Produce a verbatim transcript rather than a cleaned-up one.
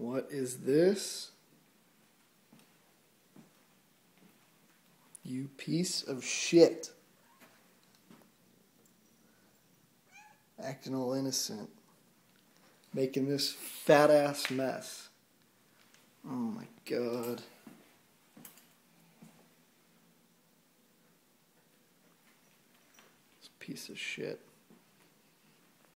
What is this? You piece of shit. Acting all innocent. Making this fat ass mess. Oh my god. This piece of shit.